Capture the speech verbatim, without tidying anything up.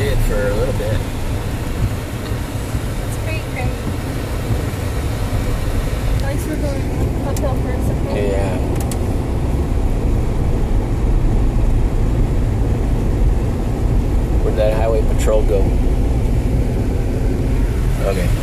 did for a little bit. It's pretty great. At least we're going uphill for a second. Yeah. Where'd that highway patrol go? Okay.